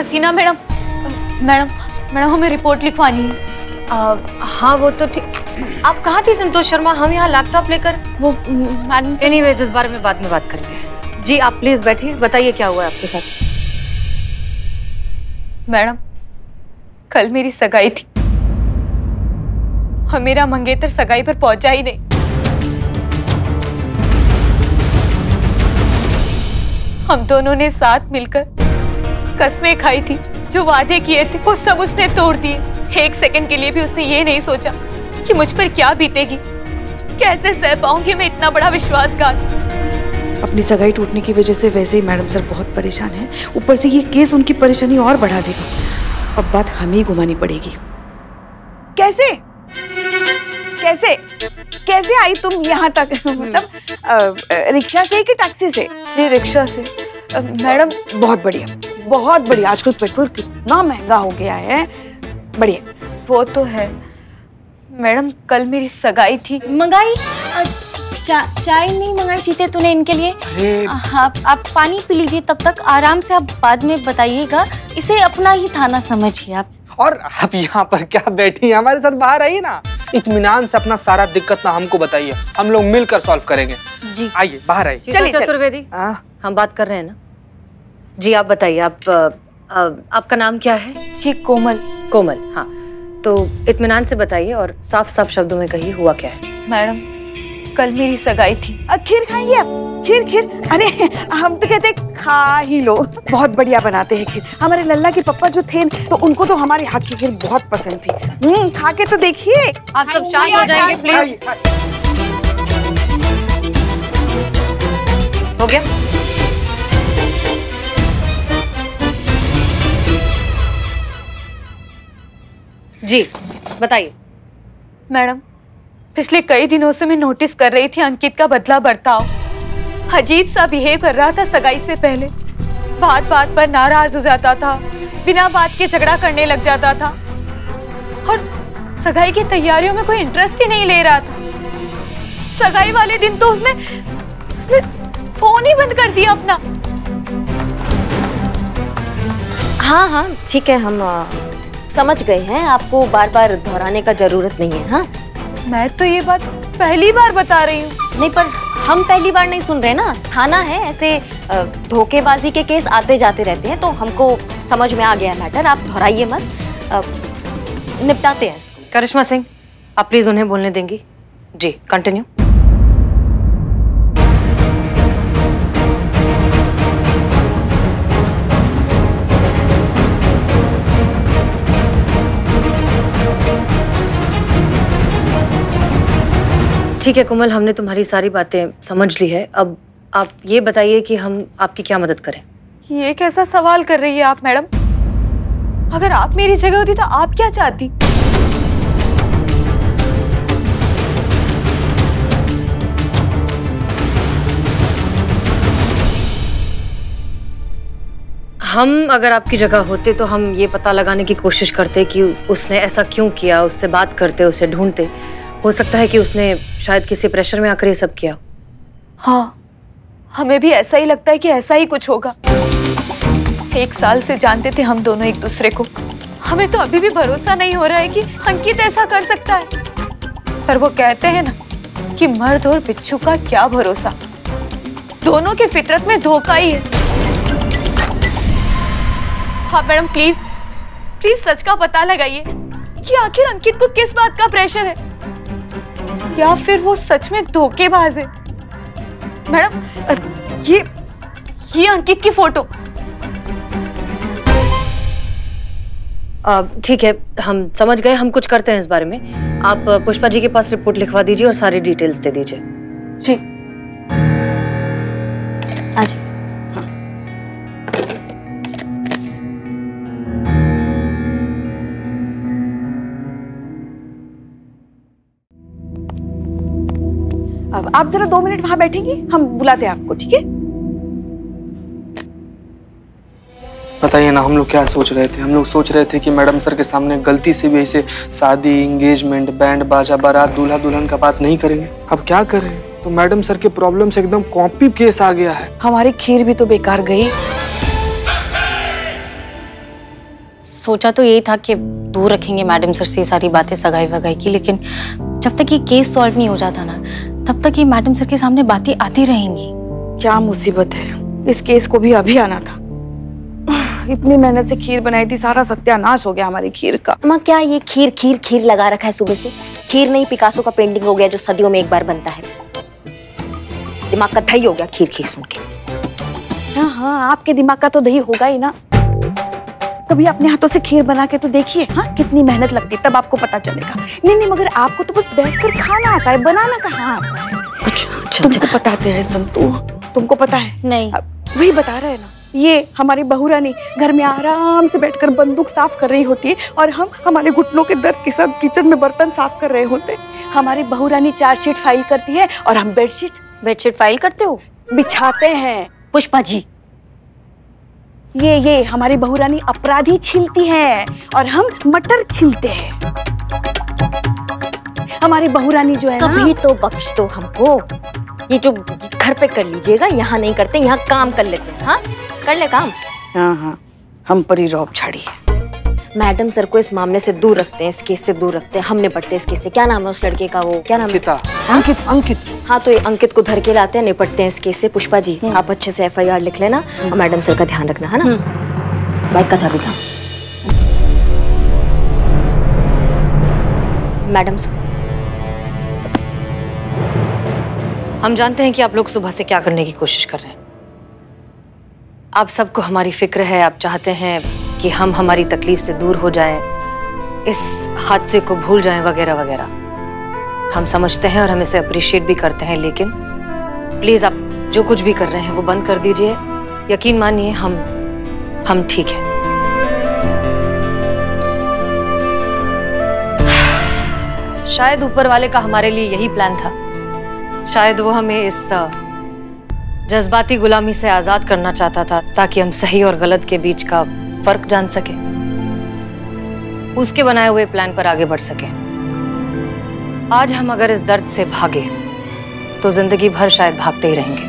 हसीना madam, madam हमें report लिखवानी है। हाँ वो तो ठीक। आप कहाँ थी संतोष शर्मा? हम यहाँ लैपटॉप लेकर। वो मैडम से। एनीवेज इस बारे में बाद में बात करेंगे। जी आप प्लीज बैठिए, बताइए क्या हुआ है आपके साथ। मैडम कल मेरी सगाई थी और मेरा मंगेतर सगाई पर पहुंचा ही नहीं। हम दोनों ने साथ मिलकर कसमें खाई थी, जो वादे किए थे वो सब उसने तोड़ दिए। एक सेकंड के लिए भी उसने ये नहीं सोचा कि मुझ पर क्या बीतेगी, कैसे सह पाऊंगी मैं इतना बड़ा विश्वासघात। अपनी सगाई टूटने की वजह से वैसे ही मैडम सर बहुत परेशान हैं, ऊपर से ये केस उनकी परेशानी और बढ़ा देगा। अब बात हमें ही घुमानी पड़ेगी। कैसे कैसे कैसे आई तुम यहाँ तक? मतलब रिक्शा से कि टैक्सी से? जी रिक्शा से। मैडम बहुत बढ़िया, बहुत बढ़िया। आजकल पेट्रोल कितना महंगा हो गया है। बढ़िया। वो तो है मैडम, कल मेरी सगाई थी। मंगाई? चाय नहीं मंगाई चीते तूने इनके लिए? आप पानी पी लीजिए, तब तक आराम से आप बाद में बताइएगा। इसे अपना ही थाना समझिए आप। और आप यहाँ पर क्या बैठी हैं? हमारे साथ बाहर आइए ना, इत्मीनान से अपना सारा दिक्कत ना हमको बताइए, हम लोग मिलकर सॉल्व करेंगे। जी आइए बाहर आइए। चलिए चतुर्वेदी, हम बात कर रहे हैं ना। जी आप बताइए, आपका नाम क्या है? जी कोमल। कोमल, हाँ। तो इत्मीनान से बताइए और साफ साफ शब्दों में कहिए हुआ क्या है। मैडम कल मेरी सगाई थी। खीर खाएंगे आप? खीर? अरे हम तो कहते खा ही लो, बहुत बढ़िया बनाते हैं खीर। हमारे लल्ला के पापा जो थे तो उनको तो हमारे हाथ की खीर बहुत पसंद थी। खा के तो देखिए। आप सब शांत हो जाएंगे प्लीज। हो गया? जी बताइए। मैडम पिछले कई दिनों से मैं नोटिस कर रही थी अंकित का बदला बर्ताव। अजीब सा बिहेव कर रहा था सगाई से पहले। बात बात पर नाराज हो जाता था, बिना बात के झगड़ा करने लग जाता था और सगाई की तैयारियों में कोई इंटरेस्ट ही नहीं ले रहा था। सगाई वाले दिन तो उसने फोन ही बंद कर दिया अपना। हाँ ठीक है, हम समझ गए हैं, आपको बार बार दोहराने का जरूरत नहीं है। हाँ मैं तो ये बात पहली बार बता रही हूँ। नहीं पर हम पहली बार नहीं सुन रहे ना, थाना है, ऐसे धोखेबाजी के केस आते जाते रहते हैं, तो हमको समझ में आ गया मैटर। आप दोहराइए मत, निपटाते हैं इसको। करिश्मा सिंह आप प्लीज उन्हें बोलने देंगी? जी कंटिन्यू। ठीक है कोमल, हमने तुम्हारी सारी बातें समझ ली है। अब आप ये बताइए कि हम आपकी क्या मदद करें? ये कैसा सवाल कर रही है आप मैडम? अगर आप मेरी जगह होती तो आप क्या चाहती? हम अगर आपकी जगह होते तो हम ये पता लगाने की कोशिश करते कि उसने ऐसा क्यों किया, उससे बात करते, उसे ढूंढते। हो सकता है कि उसने शायद किसी प्रेशर में आकर ये सब किया। हाँ हमें भी ऐसा ही लगता है कि ऐसा ही कुछ होगा। 1 साल से जानते थे हम दोनों एक दूसरे को। हमें तो अभी भी भरोसा नहीं हो रहा है कि अंकित ऐसा कर सकता है। पर वो कहते हैं ना कि मर्द और बिच्छू का क्या भरोसा, दोनों की फितरत में धोखा ही है। हाँ मैडम प्लीज सच का पता लगाइए कि आखिर अंकित को किस बात का प्रेशर है, या फिर वो सच में धोखेबाज है। मैडम ये अंकित की फोटो। ठीक है हम समझ गए, हम कुछ करते हैं इस बारे में। आप पुष्पा जी के पास रिपोर्ट लिखवा दीजिए और सारी डिटेल्स दे दीजिए। जी आज अब आप जरा 2 मिनट वहां बैठेंगी, हम बुलाते हैं आपको, ठीक है? बताइए ना, हम लोग क्या सोच रहे थे? हम लोग सोच रहे थे कि मैडम सर के सामने गलती से भी ऐसे शादी, एंगेजमेंट, बैंड बाजा, बारात, दूल्हा दुल्हन का बात नहीं करेंगे। अब क्या करें? तो मैडम सर के प्रॉब्लम से एकदम कॉपी केस आ गया है। हमारी खीर भी तो बेकार गई। सोचा तो यही था कि दूर रखेंगे मैडम सर से सारी बातें सगाई वगाई की, लेकिन जब तक ये केस सॉल्व नहीं हो जाता ना तब तक ये मैडम सर के सामने बातें आती रहेंगी। क्या मुसीबत है, इस केस को भी अभी आना था। इतनी मेहनत से खीर बनाई थी, सारा सत्यानाश हो गया हमारी खीर का। माँ क्या ये खीर खीर खीर लगा रखा है सुबह से? खीर नहीं, पिकासो का पेंटिंग हो गया जो सदियों में एक बार बनता है। दिमाग का दही हो गया खीर खीर सुन के। हाँ हाँ, आपके दिमाग का तो दही होगा ही ना। कभी अपने हाथों से खीर बना के तो देखिए, हाँ कितनी मेहनत लगती है, तब आपको पता चलेगा। नहीं नहीं, मगर आपको तो बस बैठकर खाना आता है, बनाना कहाँ आता है? अच्छा, तुमको बताते हैं संतू, तुमको पता है? नहीं, वही बता रहे हैं ना। ये हमारी बहू रानी घर में आराम से बैठकर बंदूक साफ कर रही होती है और हम हमारे घुटनों के दर्द के साथ किचन में बर्तन साफ कर रहे होते। हमारी बहू रानी चार्जशीट फाइल करती है और हम बेडशीट फाइल करते हो, बिछाते हैं। पुष्पा जी, ये हमारी बहू रानी अपराधी छीलती है और हम मटर छीलते हैं। हमारी बहू रानी जो है कभी तो बख्श दो हमको। ये जो घर पे कर लीजिएगा, यहाँ नहीं करते, यहाँ काम कर लेते हैं। हाँ कर ले काम। हाँ हाँ, हम पर ही रौब झाड़ी है। मैडम सर को इस मामले से दूर रखते हैं, इस केस से दूर रखते हैं। हम निपटते हैं इस केस से। क्या नाम है उस लड़के का? वो क्या नाम है? अंकित। हाँ तो ये अंकित को धर के लाते हैं, निपटते हैं इस केस से। पुष्पा जी आप अच्छे से FIR लिख लेना और मैडम सर का ध्यान रखना, है ना? बाइक का चाबी था। मैडम सर, हम जानते हैं कि आप लोग सुबह से क्या करने की कोशिश कर रहे हैं। आप सबको हमारी फिक्र है, आप चाहते हैं कि हम हमारी तकलीफ से दूर हो जाएं, इस हादसे को भूल जाएं वगैरह वगैरह। हम समझते हैं और हम इसे अप्रिशिएट भी करते हैं, लेकिन प्लीज आप जो कुछ भी कर रहे हैं वो बंद कर दीजिए। यकीन मानिए हम ठीक हैं। शायद ऊपर वाले का हमारे लिए यही प्लान था। शायद वो हमें इस जज्बाती गुलामी से आजाद करना चाहता था ताकि हम सही और गलत के बीच का फर्क जान सके, उसके बनाए हुए प्लान पर आगे बढ़ सके। आज हम अगर इस दर्द से भागे तो जिंदगी भर शायद भागते ही रहेंगे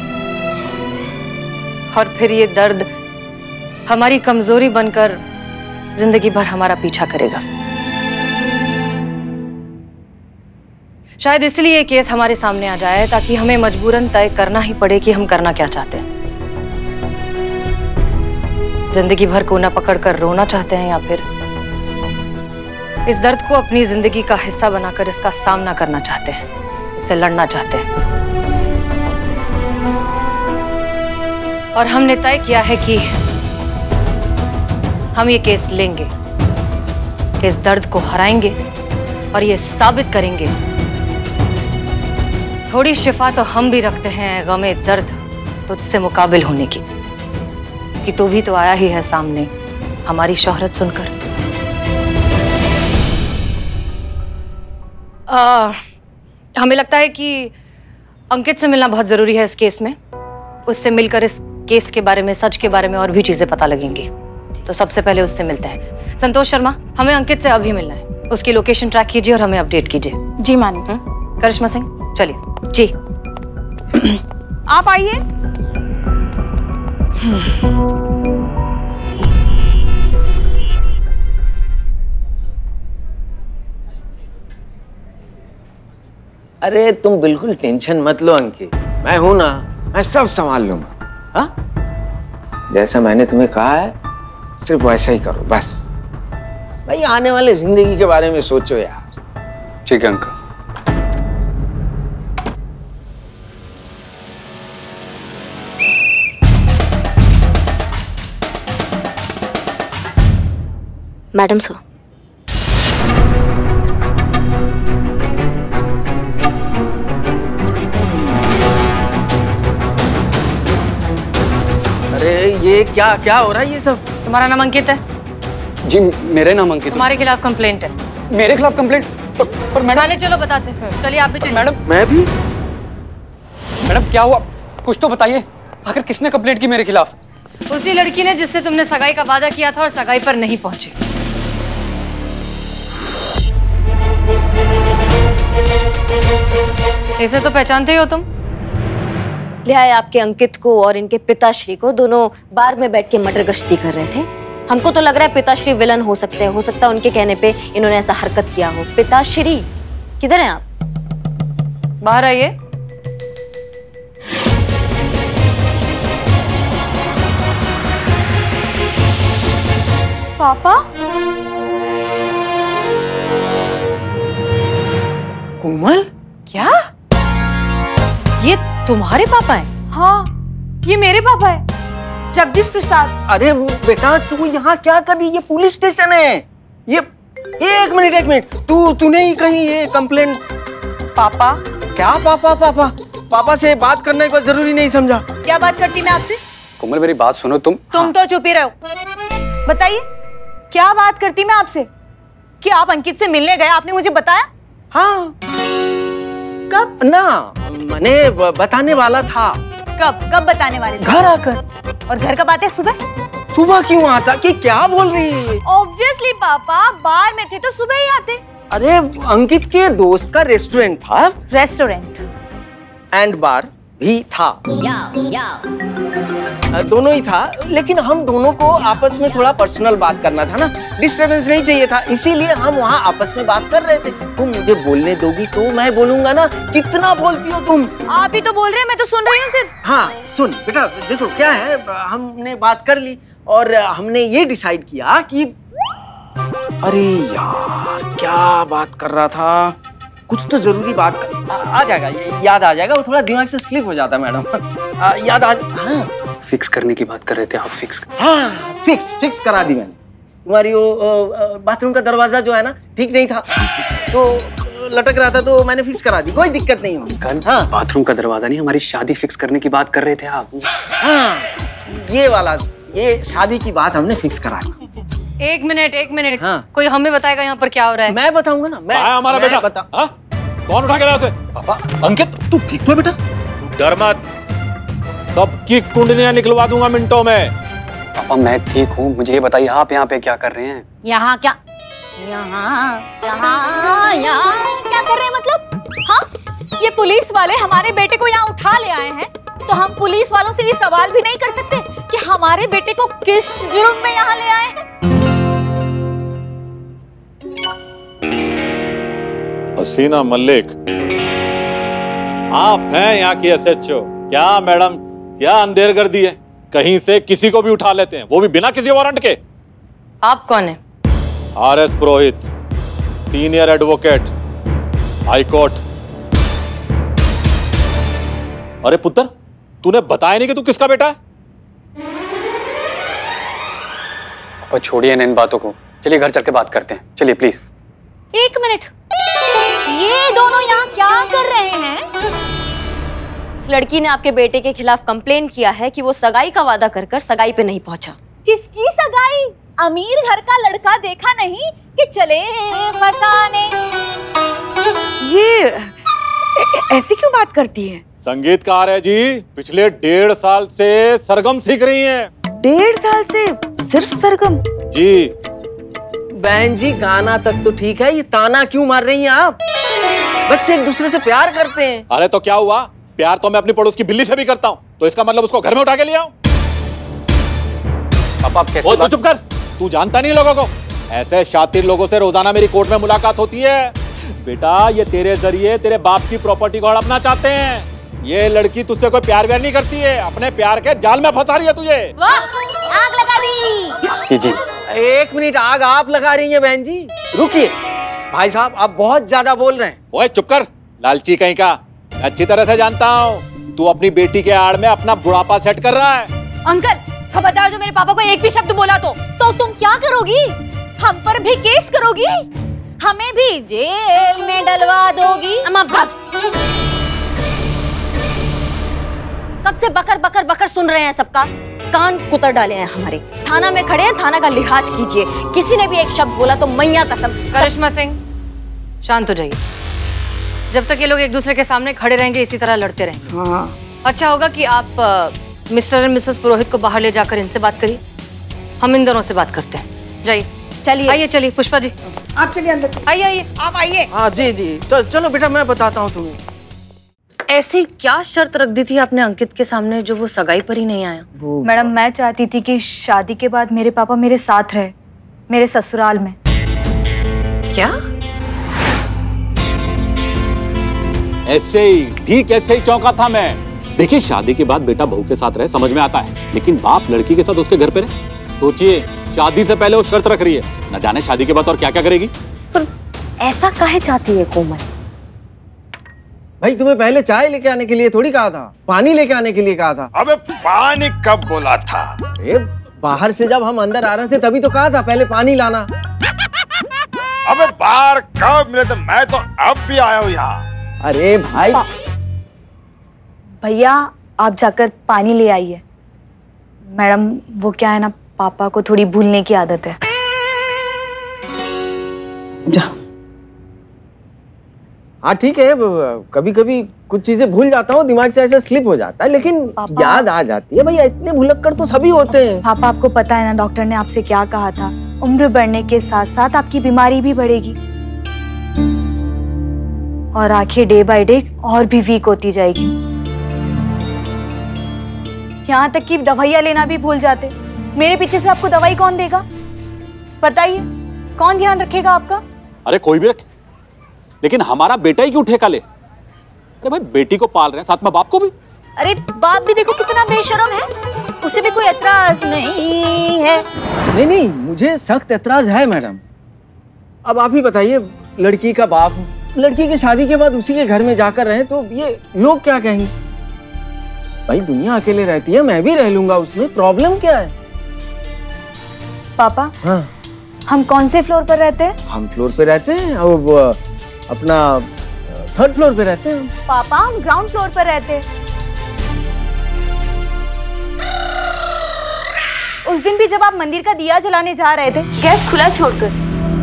और फिर ये दर्द हमारी कमजोरी बनकर जिंदगी भर हमारा पीछा करेगा। शायद इसलिए ये केस हमारे सामने आ जाए ताकि हमें मजबूरन तय करना ही पड़े कि हम करना क्या चाहते हैं। जिंदगी भर कोना पकड़कर रोना चाहते हैं या फिर इस दर्द को अपनी जिंदगी का हिस्सा बनाकर इसका सामना करना चाहते हैं, इससे लड़ना चाहते हैं। और हमने तय किया है कि हम ये केस लेंगे, इस दर्द को हराएंगे और ये साबित करेंगे। थोड़ी शिफा तो हम भी रखते हैं गमे दर्द तुझसे मुकाबिल होने की, कि तू भी तो आया ही है सामने हमारी शोहरत सुनकर। हमें लगता है कि अंकित से मिलना बहुत जरूरी है इस केस में। उससे मिलकर इस केस के बारे में, सच के बारे में और भी चीजें पता लगेंगी। तो सबसे पहले उससे मिलते हैं। संतोष शर्मा, हमें अंकित से अभी मिलना है। उसकी लोकेशन ट्रैक कीजिए और हमें अपडेट कीजिए। जी मैडम। करिश्मा सिंह चलिए। जी आप आइए। अरे तुम बिल्कुल टेंशन मत लो अंकित, मैं हूं ना, मैं सब संभाल लूंगा। हाँ, जैसा मैंने तुम्हें कहा है सिर्फ वैसा ही करो बस। भाई आने वाले जिंदगी के बारे में सोचो यार। ठीक है अंकल। मैडम सर, अरे ये क्या क्या हो रहा है ये सब? तुम्हारा नाम अंकित है? जी मेरे नाम अंकित। तुम्हारे खिलाफ कंप्लेंट है। मेरे खिलाफ कंप्लेंट? पर मैडम। थाने चलो बताते हैं। चलिए आप भी चलिए। मैडम मैं भी? मैडम क्या हुआ, कुछ तो बताइए। आखिर किसने कंप्लेंट की मेरे खिलाफ? उसी लड़की ने जिससे तुमने सगाई का वादा किया था और सगाई पर नहीं पहुंचे। इसे तो पहचानते ही हो तुम। ले आए आपके अंकित को और इनके पिताश्री को। दोनों बार में बैठ के मटर गश्ती कर रहे थे। हमको तो लग रहा है पिताश्री विलन हो सकते हैं, हो सकता है उनके कहने पे इन्होंने ऐसा हरकत किया हो। पिताश्री किधर हैं आप? बाहर आइए। पापा? कोमल? क्या ये तुम्हारे पापा हैं? हाँ, ये मेरे पापा है, जगदीश प्रसाद। अरे वो बेटा, तू यहाँ क्या कर रही? ये पुलिस स्टेशन है। ये एक मिनट, तूने ही कहीं ये कंप्लेंट? पापा? क्या पापा से बात करने को जरूरी नहीं समझा? क्या बात करती मैं आपसे? कोमल मेरी बात सुनो। तुम तो चुप ही रहो। बताइए क्या बात करती मैं आपसे? कि आप अंकित से मिलने गए, आपने मुझे बताया? हाँ। कब ना, मैंने बताने वाला था। कब बताने वाले थे? घर आकर। और घर कब आते? सुबह क्यों आता? कि क्या बोल रही है? ऑब्वियसली पापा, बार में थे तो सुबह ही आते। अरे अंकित के दोस्त का रेस्टोरेंट था। रेस्टोरेंट एंड बार भी था। दोनों ही था, लेकिन हम दोनों को आपस में थोड़ा पर्सनल बात करना था ना, डिस्टर्बेंस नहीं चाहिए था, इसीलिए हम वहाँ आपस में बात कर रहे थे। तुम मुझे बोलने दोगी तो मैं बोलूंगा ना। कितना बोलती हो तुम? आप ही तो बोल रहे हैं, मैं तो सुन रही हूँ सिर्फ। हाँ सुन बेटा, देखो क्या है, हमने बात कर ली और हमने ये डिसाइड किया कि अरे यार क्या बात कर रहा था, कुछ तो जरूरी बात आ जाएगा, याद आ जाएगा। वो थोड़ा दिमाग से स्लिप हो जाता है मैडम। याद आ। हाँ फिक्स करने की बात कर रहे थे आप। फिक्स करा दी मैंने। तुम्हारी वो बाथरूम का दरवाजा जो है ना ठीक नहीं था, तो लटक रहा था, तो मैंने फिक्स करा दी। कोई दिक्कत नहीं है। हाँ बाथरूम का दरवाजा नहीं, हमारी शादी फिक्स करने की बात कर रहे थे आप। हाँ ये वाला, ये शादी की बात हमने फिक्स करा दी। एक मिनट। हाँ। कोई हमें बताएगा यहाँ पर क्या हो रहा है? मैं बताऊंगा ना। मैं हमारा बेटा बता। हाँ? कौन उठा के लाया उसे? पापा अंकित तू ठीक तो है बेटा? डर मत, सबकी कुंडलियां निकलवा दूंगा मिनटों में। पापा मैं ठीक हूँ, मुझे ये बताइए आप यहाँ पे क्या कर रहे हैं? यहाँ क्या? यहाँ क्या कर रहे हैं मतलब? हाँ, ये पुलिस वाले हमारे बेटे को यहाँ उठा ले आए हैं, तो हम पुलिस वालों से ये सवाल भी नहीं कर सकते कि हमारे बेटे को किस जुर्म में यहाँ ले आए हैं? हसीना मल्लिक, आप हैं यहाँ की S.H.O? क्या मैडम, क्या अंधेर कर दी है? कहीं से किसी को भी उठा लेते हैं, वो भी बिना किसी वारंट के। आप कौन है? R.S. Purohit, senior advocate, high court. अरे पुत्र, तूने बताया नहीं कि तू किसका बेटा है? पापा छोड़िए इन बातों को, चलिए घर चल के बात करते हैं। चलिए प्लीज। एक मिनट, ये दोनों यहाँ क्या कर रहे हैं? इस लड़की ने आपके बेटे के खिलाफ कंप्लेन किया है कि वो सगाई का वादा कर सगाई पे नहीं पहुंचा। किसकी सगाई? अमीर घर का लड़का देखा नहीं कि चले फसाने। ये ऐसी क्यों बात करती है? संगीतकार है जी, पिछले 1.5 साल से सरगम सीख रही हैं। 1.5 साल से सिर्फ सरगम? जी। बहन जी गाना तक तो ठीक है, ये ताना क्यों मार रही हैं आप? बच्चे एक दूसरे से प्यार करते हैं। अरे तो क्या हुआ, प्यार तो मैं अपनी पड़ोस की बिल्ली से भी करता हूँ, तो इसका मतलब उसको घर में उठा के ले आऊं? पापा आप कैसे? तू चुप कर, तू जानता नहीं लोगों को। ऐसे शातिर लोगों से रोजाना मेरी कोर्ट में मुलाकात होती है। बेटा ये तेरे जरिए तेरे बाप की प्रॉपर्टी को हड़पना चाहते हैं। ये लड़की तुझसे कोई प्यार व्यार नहीं करती है, अपने प्यार के जाल में फंसा रही है तुझे। आग लगा दी। बस कीजिए। एक मिनट, आग आप लगा रही हैं बहन जी? रुकिए भाई साहब, आप बहुत ज्यादा बोल रहे हैं। ओए चुप कर, लालची कहीं का। अच्छी तरह से जानता हूँ तू अपनी बेटी के आड़ में अपना बुढ़ापा सेट कर रहा है। अंकल खबरदार, जो मेरे पापा को एक भी शब्द बोला तो तुम क्या करोगी? हम पर भी केस करोगी? हमें भी जेल में डलवा दोगी? अम्मा भाग। कब से बकर बकर बकर सुन रहे हैं, सबका कान कुतर डाले हैं हमारे। थाना में खड़े हैं, थाना का लिहाज कीजिए। किसी ने भी एक शब्द बोला तो मैया कसम। करिश्मा सिंह शांत हो जाइए। जब तक ये लोग एक दूसरे के सामने खड़े रहेंगे इसी तरह लड़ते रहेंगे। हाँ। अच्छा होगा कि आप मिस्टर एंड मिसेस पुरोहित को बाहर ले जाकर इनसे बात करिए, हम इन दोनों से बात करते हैं। जाइए। चलिए आइए, चलिए पुष्पा जी आप चलिए अंदर। आइए। आप आइए। हाँ जी चलो बेटा, मैं बताता हूँ तुम्हें। ऐसी क्या शर्त रख दी थी आपने अंकित के सामने जो वो सगाई पर ही नहीं आया? मैडम, मैं चाहती थी कि शादी के बाद मेरे पापा मेरे साथ रहे, मेरे ससुराल में। क्या? ऐसे ही, ठीक ऐसे ही चौंका था मैं। देखिए, शादी के बाद बेटा बहू के साथ रहे समझ में आता है, लेकिन बाप लड़की के साथ उसके घर पे रहे। सोचिए, शादी से पहले वो शर्त रख रही है, न जाने शादी के बाद और क्या क्या करेगी। पर ऐसा काहे चाहती है कोमल? भाई, तुम्हें पहले चाय लेके आने के लिए थोड़ी कहा था, पानी लेके आने के लिए कहा था। अबे पानी कब बोला था? बाहर से जब हम अंदर आ रहे थे तभी तो कहा था पहले पानी लाना। अबे बाहर कब मिले थे? मैं तो अब भी आया हूँ यहाँ। अरे भाई, भैया आप जाकर पानी ले आइए। मैडम, वो क्या है ना, पापा को थोड़ी भूलने की आदत है। जा। हाँ ठीक है, कभी कभी कुछ चीजें भूल जाता हूँ, दिमाग से ऐसे स्लिप हो जाता है, लेकिन याद आ जाती है। भैया, इतने भुलक्कड़ तो सभी होते हैं। पापा, आपको पता है ना डॉक्टर ने आपसे क्या कहा था? उम्र बढ़ने के साथ साथ आपकी बीमारी भी बढ़ेगी और आंखें डे बाय डे और भी वीक होती जाएगी। यहाँ तक कि दवाइयाँ लेना भी भूल जाते। मेरे पीछे से आपको दवाई कौन देगा? बताइए, कौन ध्यान रखेगा आपका? अरे कोई भी रखे, लेकिन हमारा बेटा ही क्यों ठेका ले? अरे भाई, बेटी को पाल रहे हैं, साथ में बाप को भी। अरे बाप भी देखो कितना बेशर्म है, उसे भी कोई एतराज नहीं है। नहीं, मुझे सख्त एतराज है मैडम। अब आप ही बताइए, लड़की का बाप, लड़की की शादी के बाद उसी के घर में जाकर रहे तो ये लोग क्या कहेंगे? भाई, दुनिया अकेले रहती है, मैं भी रह लूंगा उसमें, प्रॉब्लम क्या है? पापा, हाँ, हम कौन से फ्लोर पर रहते हैं? हम फ्लोर पे रहते हैं, अब अपना 3rd फ्लोर पे रहते हैं। पापा, हम ग्राउंड फ्लोर पर रहते हैं। उस दिन भी जब आप मंदिर का दिया जलाने जा रहे थे, गैस खुला छोड़कर।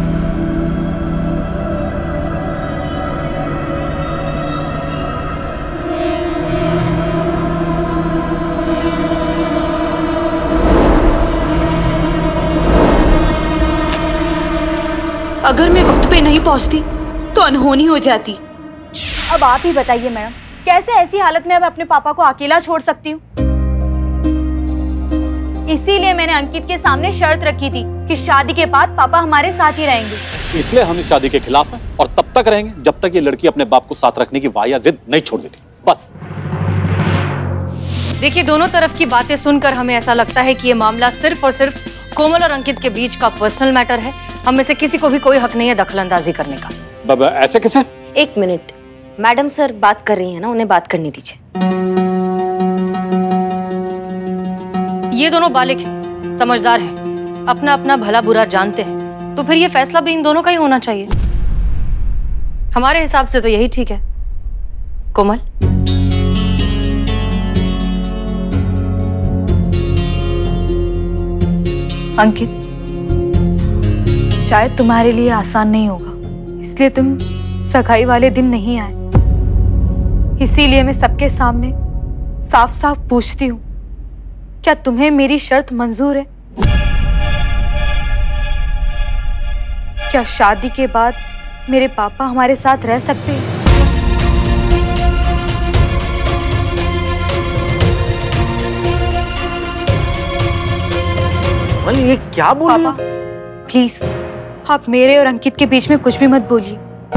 अगर मैं वक्त पे नहीं पहुंचती तो अनहोनी हो जाती। अब आप ही बताइए मैडम, कैसे ऐसी हालत में अब अपने पापा को अकेला छोड़ सकती हूँ? इसीलिए मैंने अंकित के सामने शर्त रखी थी कि शादी के बाद पापा हमारे साथ ही रहेंगे। इसलिए हम इस शादी के खिलाफ हैं और तब तक रहेंगे जब तक ये लड़की अपने बाप को साथ रखने की वाया जिद नहीं छोड़ देती। बस। देखिए, दोनों तरफ की बातें सुनकर हमें ऐसा लगता है कि ये मामला सिर्फ और सिर्फ कोमल और अंकित के बीच का पर्सनल मैटर है। हम में से किसी को भी कोई हक नहीं है दखलंदाजी करने का। बाबा, ऐसे कैसे? एक मिनट, मैडम सर बात कर रही है ना, उन्हें बात करने दीजिए। ये दोनों बालिग हैं, समझदार हैं, अपना अपना भला बुरा जानते हैं, तो फिर ये फैसला भी इन दोनों का ही होना चाहिए। हमारे हिसाब से तो यही ठीक है। कोमल, अंकित, शायद तुम्हारे लिए आसान नहीं होगा, इसलिए तुम सगाई वाले दिन नहीं आए। इसीलिए मैं सबके सामने साफ साफ पूछती हूँ, क्या तुम्हें मेरी शर्त मंजूर है? क्या शादी के बाद मेरे पापा हमारे साथ रह सकते हैं? ये क्या बोल रही? पापा, प्लीज आप मेरे और अंकित के बीच में कुछ भी मत बोलिए।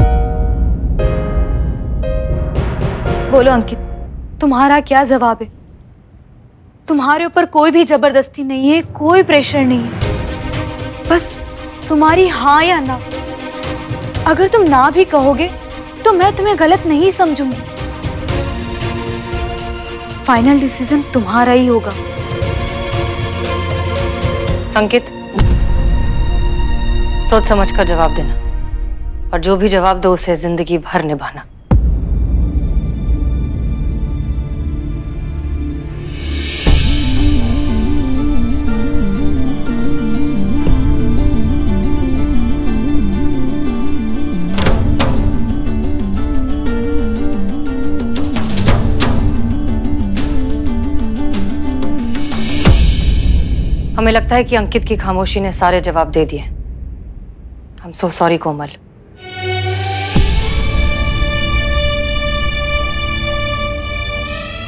बोलो अंकित, तुम्हारा क्या जवाब है? तुम्हारे ऊपर कोई भी जबरदस्ती नहीं है, कोई प्रेशर नहीं है, बस तुम्हारी हाँ या ना। अगर तुम ना भी कहोगे तो मैं तुम्हें गलत नहीं समझूंगी। फाइनल डिसीजन तुम्हारा ही होगा। अंकित, सोच समझ कर जवाब देना, और जो भी जवाब दो उसे जिंदगी भर निभाना। हमें लगता है कि अंकित की खामोशी ने सारे जवाब दे दिए। I am so sorry Komal.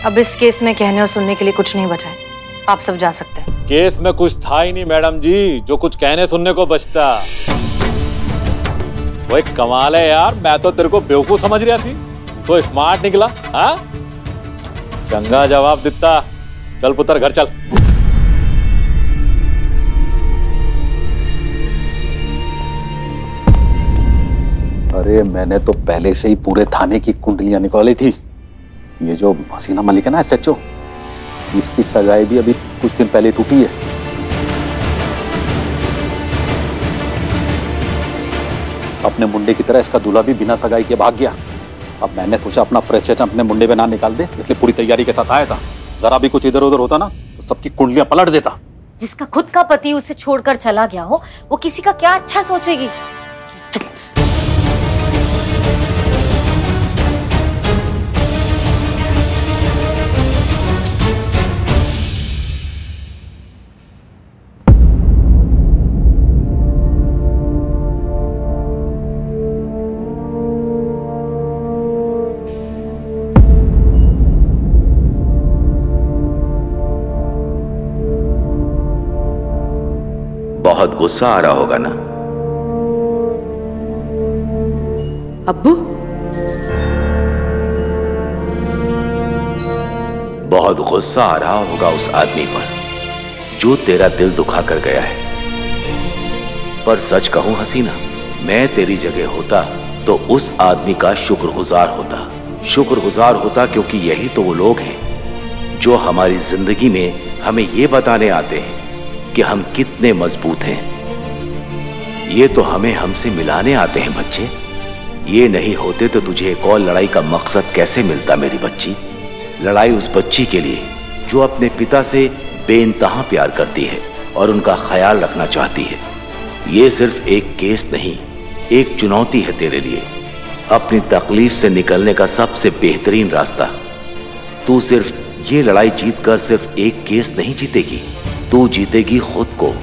अब इस केस में कहने और सुनने के लिए कुछ नहीं बचा है, आप सब जा सकते हैं। केस में कुछ था ही नहीं मैडम जी जो कुछ कहने सुनने को बचता। वो एक कमाल है यार, मैं तो तेरे को बेवकूफ समझ रहा थी, तो स्मार्ट निकला। हाँ, चंगा जवाब देता। चल पुत्र घर चल। अरे मैंने तो पहले से ही पूरे थाने की कुंडलियां निकाली थी। ये जो हसीना मलिक है ना, S.H.O, इसकी सगाई भी अभी कुछ दिन पहले टूटी है। अपने मुंडे की तरह इसका दूल्हा भी बिना सगाई के भाग गया। अब मैंने सोचा अपना फ्रस्ट्रेशन अपने मुंडे पे ना निकाल दे, इसलिए पूरी तैयारी के साथ आया था। जरा भी कुछ इधर उधर होता ना तो सबकी कुंडलियां पलट देता। जिसका खुद का पति उसे छोड़कर चला गया हो, वो किसी का क्या अच्छा सोचेगी। बहुत गुस्सा आ रहा होगा ना अब्बू? बहुत गुस्सा आ रहा होगा उस आदमी पर जो तेरा दिल दुखा कर गया है। पर सच कहूं हसीना, मैं तेरी जगह होता तो उस आदमी का शुक्रगुजार होता क्योंकि यही तो वो लोग हैं जो हमारी जिंदगी में हमें ये बताने आते हैं कि हम कितने मजबूत हैं। ये तो हमें हमसे मिलाने आते हैं बच्चे। ये नहीं होते तो तुझे एक और लड़ाई का मकसद कैसे मिलता मेरी बच्ची। लड़ाई उस बच्ची के लिए जो अपने पिता से बेइंतहा प्यार करती है और उनका ख्याल रखना चाहती है। ये सिर्फ एक केस नहीं, एक चुनौती है तेरे लिए, अपनी तकलीफ से निकलने का सबसे बेहतरीन रास्ता। तू सिर्फ ये लड़ाई जीतकर सिर्फ एक केस नहीं जीतेगी, तू जीतेगी खुद को,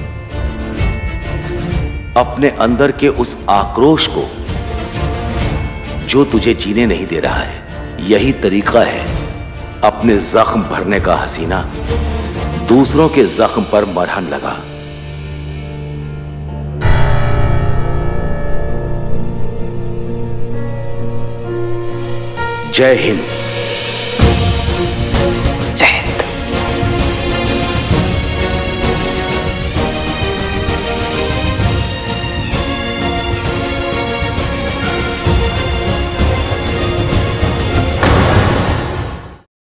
अपने अंदर के उस आक्रोश को जो तुझे जीने नहीं दे रहा है। यही तरीका है अपने जख्म भरने का हसीना। दूसरों के जख्म पर मरहम लगा। जय हिंद।